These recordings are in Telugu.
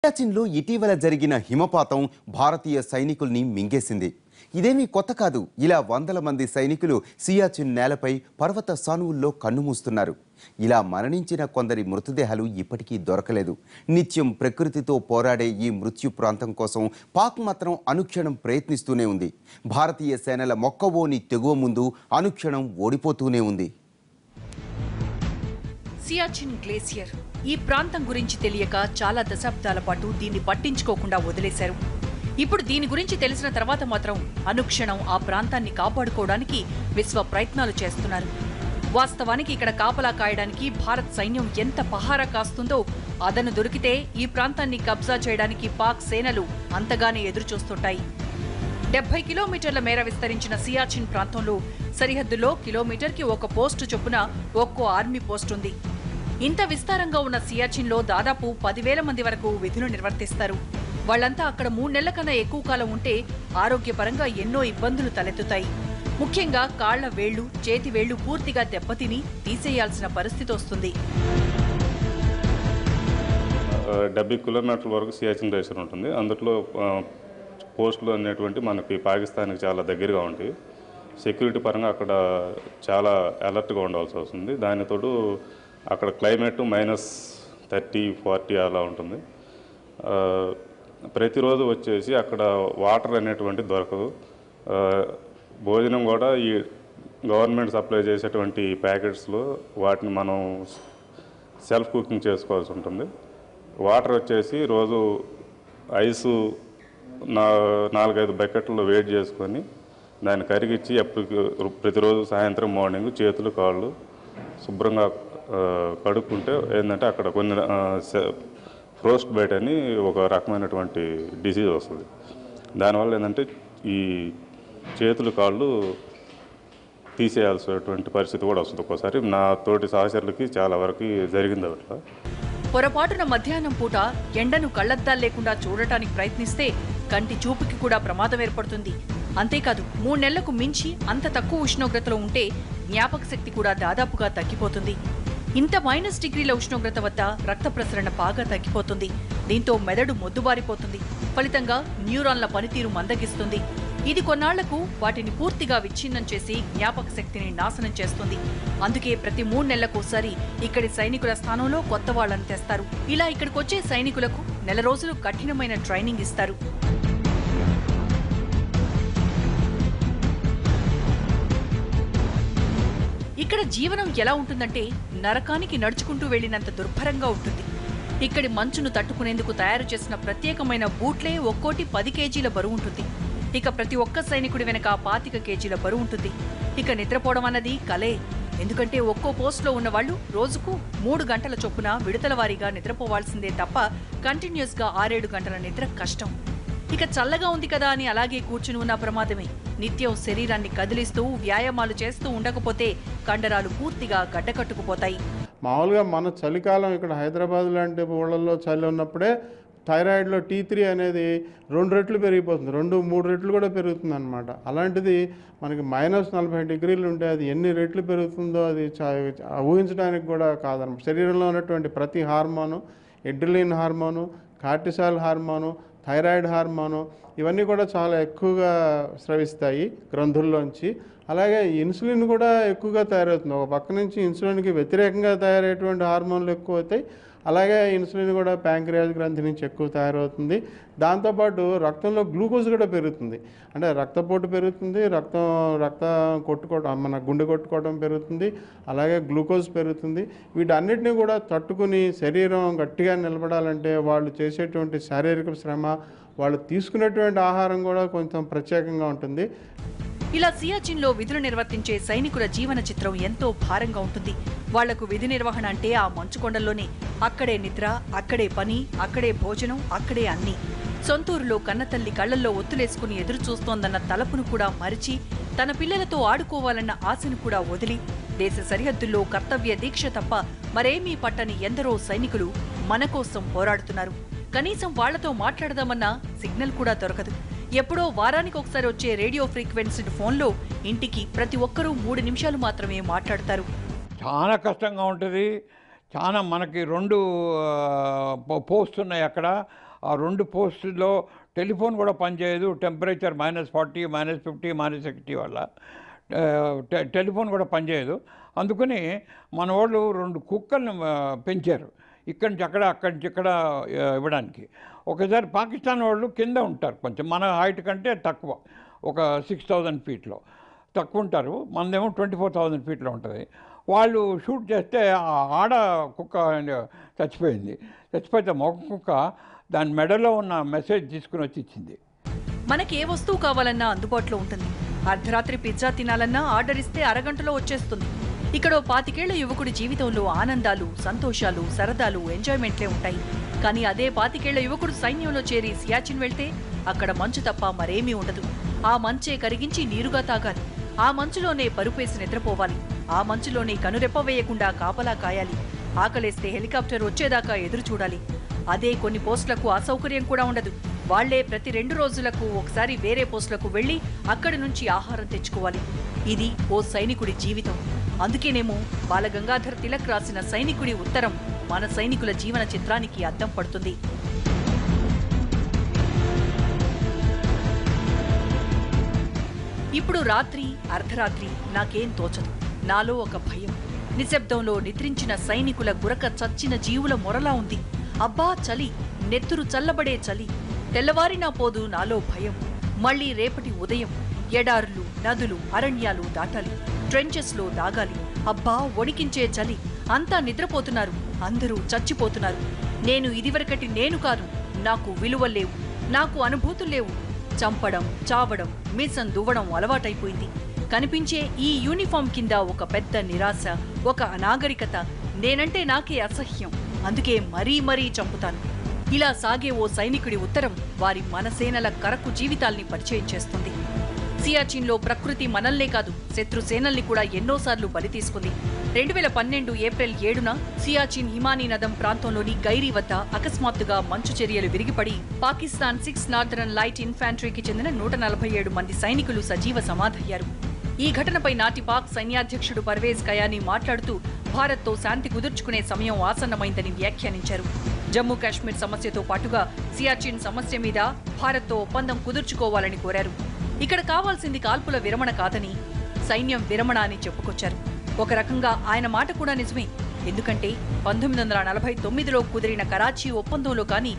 సియాచిన్లో ఇటీవల జరిగిన హిమపాతం భారతీయ సైనికుల్ని మింగేసింది. ఇదేమీ కొత్త కాదు. ఇలా వందల మంది సైనికులు సియాచిన్ నేలపై పర్వత సానువుల్లో కన్నుమూస్తున్నారు. ఇలా మరణించిన కొందరి మృతదేహాలు ఇప్పటికీ దొరకలేదు. నిత్యం ప్రకృతితో పోరాడే ఈ మృత్యు ప్రాంతం కోసం పాక్ మాత్రం అనుక్షణం ప్రయత్నిస్తూనే ఉంది. భారతీయ సేనల మొక్కవోని తెగువ ముందు అనుక్షణం ఓడిపోతూనే ఉంది. సియాచిన్ గ్లేసియర్ ఈ ప్రాంతం గురించి తెలియక చాలా దశాబ్దాల పాటు దీన్ని పట్టించుకోకుండా వదిలేశారు. ఇప్పుడు దీని గురించి తెలిసిన తర్వాత మాత్రం అనుక్షణం ఆ ప్రాంతాన్ని కాపాడుకోవడానికి విశ్వ ప్రయత్నాలు చేస్తున్నారు. వాస్తవానికి ఇక్కడ కాపలా కాయడానికి భారత్ సైన్యం ఎంత పహారా కాస్తుందో అదను దొరికితే ఈ ప్రాంతాన్ని కబ్జా చేయడానికి పాక్ సేనలు అంతగానే ఎదురుచూస్తుంటాయి. 70 కిలోమీటర్ల మేర విస్తరించిన సియాచిన్ ప్రాంతంలో సరిహద్దులో కిలోమీటర్కి ఒక పోస్టు చొప్పున ఒక్కో ఆర్మీ పోస్ట్ ఉంది. ఇంత విస్తారంగా ఉన్న సియాచిన్లో దాదాపు 10,000 మంది వరకు విధులు నిర్వర్తిస్తారు. వాళ్లంతా అక్కడ 3 నెలల కన్నా ఎక్కువ కాలం ఉంటే ఆరోగ్యపరంగా ఎన్నో ఇబ్బందులు తలెత్తుతాయి. ముఖ్యంగా కాళ్ల వేళ్లు, చేతి వేళ్లు పూర్తిగా దెబ్బతిని తీసేయాల్సిన పరిస్థితి వస్తుంది. 70 కిలోమీటర్ల వరకు సియాచిన్ గ్లేసియర్ ఉంటుంది. అందులో పోస్టులు అనేటువంటి మనకి పాకిస్తాన్కి చాలా దగ్గరగా ఉంటాయి. సెక్యూరిటీ పరంగా అక్కడ చాలా అలర్ట్గా ఉండాల్సి వస్తుంది. దానితోడు అక్కడ క్లైమేట్ -30-40 అలా ఉంటుంది. ప్రతిరోజు వచ్చేసి అక్కడ వాటర్ అనేటువంటి దొరకదు. భోజనం కూడా ఈ గవర్నమెంట్ సప్లై చేసేటువంటి ప్యాకెట్స్లో వాటిని మనం సెల్ఫ్ కుకింగ్ చేసుకోవాల్సి ఉంటుంది. వాటర్ వచ్చేసి రోజు ఐసు 4-5 బకెట్లో వేడి చేసుకొని దాన్ని కరిగించి ప్రతిరోజు సాయంత్రం మార్నింగ్ చేతులు కాళ్ళు శుభ్రంగా కడుక్కుంటే ఏంటంటే అక్కడ కొన్ని ఫ్రోస్ట్ బైట్ అని ఒక రకమైనటువంటి డిసీజ్ వస్తుంది. దానివల్ల ఏంటంటే ఈ చేతులు కాళ్ళు తీసేయాల్సినటువంటి పరిస్థితి కూడా వస్తుంది. ఒక్కోసారి నా తోటి సహచరులకి చాలా వరకు జరిగింది. అట్లా పొరపాటున మధ్యాహ్నం పూట ఎండను కళ్లద్దాలు లేకుండా చూడటానికి ప్రయత్నిస్తే కంటి చూపుకి కూడా ప్రమాదం ఏర్పడుతుంది. అంతేకాదు 3 నెలలకు మించి అంత తక్కువ ఉష్ణోగ్రతలో ఉంటే జ్ఞాపక శక్తి కూడా దాదాపుగా తగ్గిపోతుంది. ఇంత -డిగ్రీల ఉష్ణోగ్రత వద్ద రక్త ప్రసరణ బాగా తగ్గిపోతుంది. దీంతో మెదడు మొద్దుబారిపోతుంది. ఫలితంగా న్యూరాన్ల పనితీరు మందగిస్తుంది. ఇది కొన్నాళ్లకు వాటిని పూర్తిగా విచ్ఛిన్నం చేసి జ్ఞాపక శక్తిని నాశనం చేస్తుంది. అందుకే ప్రతి 3 నెలలకోసారి ఇక్కడి సైనికుల స్థానంలో కొత్త వాళ్లను తెస్తారు. ఇలా ఇక్కడికొచ్చే సైనికులకు నెల రోజులు కఠినమైన ట్రైనింగ్ ఇస్తారు. ఇక్కడ జీవనం ఎలా ఉంటుందంటే నరకానికి నడుచుకుంటూ వెళ్లినంత దుర్భరంగా ఉంటుంది. ఇక్కడి మంచును తట్టుకునేందుకు తయారు చేసిన ప్రత్యేకమైన బూట్లే ఒక్కోటి 10 కేజీల బరువు ఉంటుంది. ఇక ప్రతి ఒక్క సైనికుడి వెనక 25 కేజీల బరువు ఉంటుంది. ఇక నిద్రపోవడం అన్నది కలే. ఎందుకంటే ఒక్కో పోస్టులో ఉన్న వాళ్ళు రోజుకు 3 గంటల చొప్పున విడతల వారీగా నిద్రపోవాల్సిందే తప్ప కంటిన్యూస్ గా 6-7 గంటల నిద్ర కష్టం. ఇక చల్లగా ఉంది కదా అని అలాగే కూర్చుని ఉన్న ప్రమాదమే. నిత్యం శరీరాన్ని కదిలిస్తూ వ్యాయామాలు చేస్తూ ఉండకపోతే కండరాలు పూర్తిగా గడ్డకట్టుకుపోతాయి. మామూలుగా మన చలికాలం ఇక్కడ హైదరాబాద్ లాంటి ఊళ్ళల్లో చలి ఉన్నప్పుడే థైరాయిడ్లో T3 అనేది 2 రెట్లు పెరిగిపోతుంది. 2-3 రెట్లు కూడా పెరుగుతుంది అనమాట. అలాంటిది మనకి -40 డిగ్రీలు ఉంటే అది ఎన్ని రెట్లు పెరుగుతుందో అది ఊహించడానికి కూడా కాదనమాట. శరీరంలో ఉన్నటువంటి ప్రతి hormone, adrenaline hormone, cortisol hormone, thyroid hormone ఇవన్నీ కూడా చాలా ఎక్కువగా స్రవిస్తాయి గ్రంథుల్లోంచి. అలాగే ఇన్సులిన్ కూడా ఎక్కువగా తయారవుతుంది. ఒక పక్క నుంచి ఇన్సులిన్కి వ్యతిరేకంగా తయారయ్యేటువంటి హార్మోన్లు ఎక్కువ అవుతాయి. అలాగే ఇన్సులిన్ కూడా ప్యాంక్రియాస్ గ్రంథి నుంచి ఎక్కువ తయారవుతుంది. దాంతోపాటు రక్తంలో గ్లూకోజ్ కూడా పెరుగుతుంది. అంటే రక్తపోటు పెరుగుతుంది, రక్తం కొట్టుకోవడం, మన గుండె కొట్టుకోవడం పెరుగుతుంది. అలాగే గ్లూకోజ్ పెరుగుతుంది. వీటన్నిటిని కూడా తట్టుకుని శరీరం గట్టిగా నిలబడాలంటే వాళ్ళు చేసేటువంటి శారీరక శ్రమ, వాళ్ళు తీసుకునేటువంటి ఆహారం కూడా కొంచెం ప్రత్యేకంగా ఉంటుంది. ఇలా సియాచిన్లో విధులు నిర్వర్తించే సైనికుల జీవన చిత్రం ఎంతో భారంగా ఉంటుంది. వాళ్లకు విధి నిర్వహణ అంటే ఆ మంచుకొండల్లోనే. అక్కడే నిద్ర, అక్కడే పని, అక్కడే భోజనం, అక్కడే అన్ని. సొంతూరులో కన్నతల్లి కళ్లల్లో ఒత్తులేసుకుని ఎదురు చూస్తోందన్న తలపును కూడా మరిచి, తన పిల్లలతో ఆడుకోవాలన్న ఆశను కూడా వదిలి, దేశ సరిహద్దుల్లో కర్తవ్య దీక్ష తప్ప మరేమీ పట్టని ఎందరో సైనికులు మన కోసం పోరాడుతున్నారు. కనీసం వాళ్లతో మాట్లాడదామన్నా సిగ్నల్ కూడా దొరకదు. ఎప్పుడో వారానికి ఒకసారి వచ్చే రేడియో ఫ్రీక్వెన్సీ ఫోన్లో ఇంటికి ప్రతి ఒక్కరూ 3 నిమిషాలు మాత్రమే మాట్లాడతారు. చాలా కష్టంగా ఉంటుంది. చాలా మనకి 2 పోస్ట్ ఉన్నాయి అక్కడ. ఆ 2 పోస్టుల్లో టెలిఫోన్ కూడా పనిచేయదు. టెంపరేచర్ -40, -50, -60 వల్ల టెలిఫోన్ కూడా పనిచేయదు. అందుకని మన వాళ్ళు 2 కుక్కల్ని పెంచారు, ఇక్కడి నుంచి అక్కడ, అక్కడి నుంచి ఇక్కడ ఇవ్వడానికి. ఒకసారి పాకిస్తాన్ వాళ్ళు కింద ఉంటారు, కొంచెం మన హైట్ కంటే తక్కువ, ఒక 6000 ఫీట్లో తక్కువ ఉంటారు. మనదేమో 24,000 ఫీట్లో ఉంటుంది. వాళ్ళు షూట్ చేస్తే ఆ ఆడ కుక్క చచ్చిపోతే మగ కుక్క దాని మెడలో ఉన్న మెసేజ్ తీసుకుని వచ్చి ఇచ్చింది. మనకి ఏ వస్తువు కావాలన్నా అందుబాటులో ఉంటుంది. అర్ధరాత్రి పిజ్జా తినాలన్నా ఆర్డర్ ఇస్తే అరగంటలో వచ్చేస్తుంది. ఇక్కడ 25 ఏళ్ల యువకుడి జీవితంలో ఆనందాలు, సంతోషాలు, సరదాలు, ఎంజాయ్మెంట్లే ఉంటాయి. కానీ అదే 25 ఏళ్ల యువకుడు సైన్యంలో చేరి సియాచిన్ వెళ్తే అక్కడ మంచు తప్ప మరేమీ ఉండదు. ఆ మంచే కరిగించి నీరుగా తాగాలి. ఆ మంచులోనే పరుపేసి నిద్రపోవాలి. ఆ మంచులోనే కనురెప్ప వేయకుండా కాపలా కాయాలి. ఆకలేస్తే హెలికాప్టర్ వచ్చేదాకా ఎదురు చూడాలి. అదే కొన్ని పోస్టులకు అసౌకర్యం కూడా ఉండదు. వాళ్లే ప్రతి 2 రోజులకు ఒకసారి వేరే పోస్టులకు వెళ్లి అక్కడి నుంచి ఆహారం తెచ్చుకోవాలి. ఇది ఓ సైనికుడి జీవితం. అందుకేనేమో బాలగంగాధర్ తిలక్ రాసిన సైనికుడి ఉత్తరం మన సైనికుల జీవన చిత్రానికి అద్దం పడుతుంది. ఇప్పుడు రాత్రి, అర్ధరాత్రి నాకేం తోచదు. నాలో ఒక భయం. నిశ్శబ్దంలో నిద్రించిన సైనికుల గురక చచ్చిన జీవుల మొరలా ఉంది. అబ్బా చలి, నెత్తురు చల్లబడే చలి. తెల్లవారినా పోదు నాలో భయం. మళ్లీ రేపటి ఉదయం ఎడారులు, నదులు, అరణ్యాలు దాటాలి. ట్రెంచెస్లో దాగాలి. అబ్బా వణికించే చలి. అంతా నిద్రపోతున్నారు, అందరూ చచ్చిపోతున్నారు. నేను ఇదివరకటి నేను కాను. నాకు విలువలేవు, నాకు అనుభూతులేవు. చంపడం, చావడం, మీసం దువ్వడం అలవాటైపోయింది. కనిపించే ఈ యూనిఫామ్ కింద ఒక పెద్ద నిరాశ, ఒక అనాగరికత. నేనంటే నాకే అసహ్యం. అందుకే మరీ మరీ చంపుతాను. ఇలా సాగే ఓ సైనికుడి ఉత్తరం వారి మనసేనల కరకు జీవితాల్ని పరిచయం చేస్తుంది. సియాచిన్లో ప్రకృతి మనల్నే కాదు, శత్రు సేనల్ని కూడా ఎన్నోసార్లు బలి తీసుకుంది. 2012 ఏప్రిల్ 7న సియాచిన్ హిమానీ నదం ప్రాంతంలోని గైరీ వద్ద అకస్మాత్తుగా మంచు చర్యలు విరిగిపడి పాకిస్తాన్ 6 నార్థరన్ లైట్ ఇన్ఫాంట్రీకి చెందిన 147 మంది సైనికులు సజీవ సమాధయ్యారు. ఈ ఘటనపై నాటి పాక్ సైన్యాధ్యక్షుడు పర్వేజ్ కయానీ మాట్లాడుతూ భారత్తో శాంతి కుదుర్చుకునే సమయం ఆసన్నమైందని వ్యాఖ్యానించారు. జమ్మూ కాశ్మీర్ సమస్యతో పాటుగా సియాచిన్ సమస్య మీద భారత్తో ఒప్పందం కుదుర్చుకోవాలని కోరారు. ఇక్కడ కావాల్సింది కాల్పుల విరమణ కాదని, సైన్యం విరమణ అని చెప్పుకొచ్చారు. ఒక రకంగా ఆయన మాట కూడా నిజమే. ఎందుకంటే 1949లో కుదిరిన కరాచీ ఒప్పందంలో కానీ,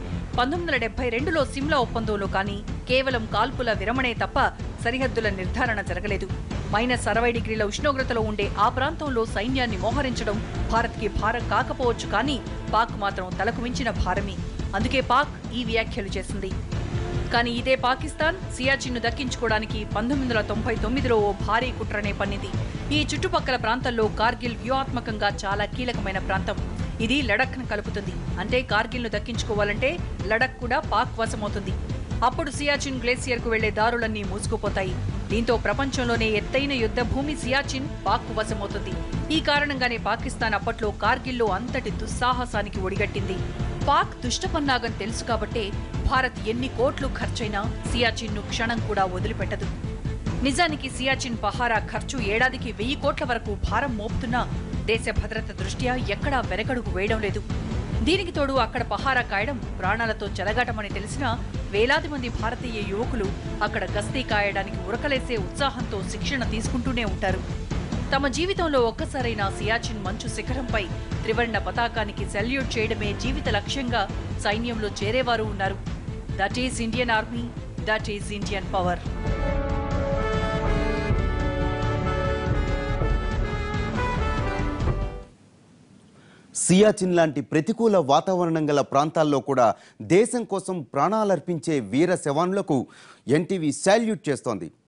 1972లో సిమ్లా ఒప్పందంలో కానీ కేవలం కాల్పుల విరమణే తప్ప సరిహద్దుల నిర్ధారణ జరగలేదు. -60 డిగ్రీల ఉష్ణోగ్రతలో ఉండే ఆ ప్రాంతంలో సైన్యాన్ని మోహరించడం భారత్కి భారం కాకపోవచ్చు, కానీ పాక్ మాత్రం తలకు మించిన భారమే. అందుకే పాక్ ఈ వ్యాఖ్యలు చేసింది. కానీ ఇదే పాకిస్తాన్ సియాచిన్ను దక్కించుకోవడానికి 1999లో ఓ భారీ కుట్రనే పన్నింది. ఈ చుట్టుపక్కల ప్రాంతాల్లో కార్గిల్ వ్యూహాత్మకంగా చాలా కీలకమైన ప్రాంతం. ఇది లడఖ్ను కలుపుతుంది. అంటే కార్గిల్ను దక్కించుకోవాలంటే లడఖ్ కూడా పాక్ వశమవుతుంది. అప్పుడు సియాచిన్ గ్లేసియర్కు వెళ్లే దారులన్నీ మూసుకుపోతాయి. దీంతో ప్రపంచంలోనే ఎత్తైన యుద్ధ భూమి సియాచిన్ పాక్ వశమవుతుంది. ఈ కారణంగానే పాకిస్తాన్ అప్పట్లో కార్గిల్లో అంతటి దుస్సాహసానికి ఒడిగట్టింది. పాక్ దుష్టపన్నాగం తెలుసు కాబట్టే భారత్ ఎన్ని కోట్లు ఖర్చైనా సియాచిన్ను క్షణం కూడా వదిలిపెట్టదు. నిజానికి సియాచిన్ పహారా ఖర్చు ఏడాదికి 1000 కోట్ల వరకు భారం మోపుతున్నా దేశ భద్రత దృష్ట్యా ఎక్కడా వెనకడుగు వేయడం లేదు. దీనికి తోడు అక్కడ పహారా కాయడం ప్రాణాలతో చెలగాటమని తెలిసినా వేలాది మంది భారతీయ యువకులు అక్కడ గస్తీ కాయడానికి ఉరకలేసే ఉత్సాహంతో శిక్షణ తీసుకుంటూనే ఉంటారు. తమ జీవితంలో ఒక్కసారైనా సియాచిన్ మంచు శిఖరంపై త్రివర్ణ పతాకానికి సెల్యూట్ చేయడమే జీవిత లక్ష్యంగా సైన్యంలో చేరేవారు ఉన్నారు. That is Indian army, that is Indian power. Siachen లాంటి ప్రతికూల వాతావరణం గల ప్రాంతాల్లో కూడా దేశం కోసం ప్రాణాలర్పించే వీర శవాన్లకు ఎన్టీవీ సాల్యూట్ చేస్తోంది.